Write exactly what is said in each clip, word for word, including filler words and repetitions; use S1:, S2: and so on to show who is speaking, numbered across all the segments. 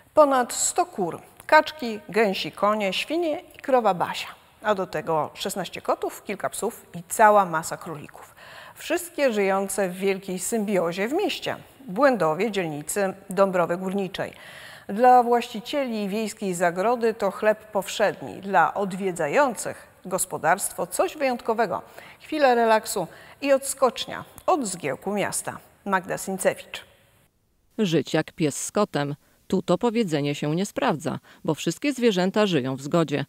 S1: Ponad sto kur, kaczki, gęsi, konie, świnie i krowa Basia. A do tego szesnaście kotów, kilka psów i cała masa królików. Wszystkie żyjące w wielkiej symbiozie w mieście. Błędowie, dzielnicy Dąbrowy Górniczej. Dla właścicieli wiejskiej zagrody to chleb powszedni. Dla odwiedzających gospodarstwo coś wyjątkowego. Chwila relaksu i odskocznia od zgiełku miasta. Magda Sincewicz.
S2: Żyć jak pies z kotem. Tu to powiedzenie się nie sprawdza, bo wszystkie zwierzęta żyją w zgodzie.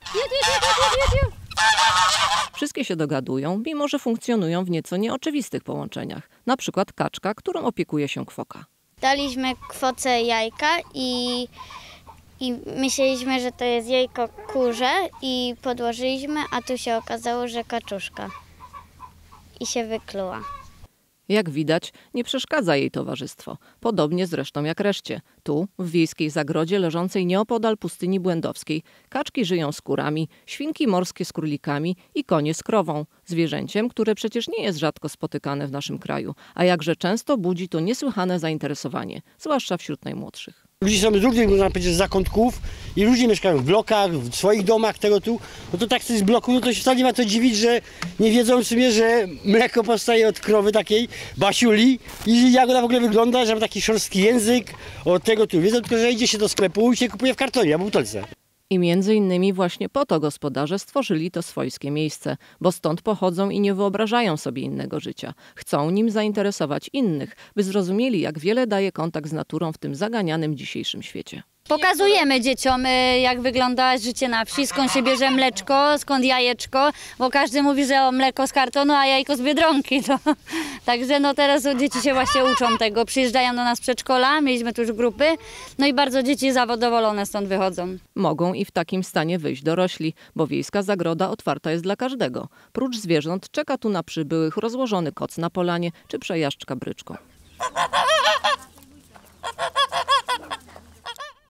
S2: Wszystkie się dogadują, mimo że funkcjonują w nieco nieoczywistych połączeniach. Na przykład kaczka, którą opiekuje się kwoka.
S3: Daliśmy kwoce jajka i, i myśleliśmy, że to jest jajko kurze i podłożyliśmy, a tu się okazało, że kaczuszka. I się wykluła.
S2: Jak widać, nie przeszkadza jej towarzystwo. Podobnie zresztą jak reszcie. Tu, w wiejskiej zagrodzie leżącej nieopodal pustyni błędowskiej, kaczki żyją z kurami, świnki morskie z królikami i konie z krową. Zwierzęciem, które przecież nie jest rzadko spotykane w naszym kraju, a jakże często budzi to niesłychane zainteresowanie, zwłaszcza wśród najmłodszych.
S4: Ludzie są z różnych, można powiedzieć, zakątków i ludzie mieszkają w blokach, w swoich domach, tego tu. No to tak z bloku, no to się wcale nie ma co dziwić, że nie wiedzą w sumie, że mleko powstaje od krowy takiej Basiuli i jak ona w ogóle wygląda, że ma taki szorstki język, od tego tu. Wiedzą tylko, że idzie się do sklepu i się kupuje w kartonie albo w butelce.
S2: I między innymi właśnie po to gospodarze stworzyli to swojskie miejsce, bo stąd pochodzą i nie wyobrażają sobie innego życia. Chcą nim zainteresować innych, by zrozumieli, jak wiele daje kontakt z naturą w tym zaganianym dzisiejszym świecie.
S5: Pokazujemy dzieciom, jak wygląda życie na wsi, skąd się bierze mleczko, skąd jajeczko, bo każdy mówi, że o mleko z kartonu, a jajko z Biedronki. To. Także no teraz dzieci się właśnie uczą tego. Przyjeżdżają do nas z przedszkola, mieliśmy tu już grupy, no i bardzo dzieci zadowolone stąd wychodzą.
S2: Mogą i w takim stanie wyjść dorośli, bo wiejska zagroda otwarta jest dla każdego. Prócz zwierząt czeka tu na przybyłych rozłożony koc na polanie czy przejażdżka bryczką.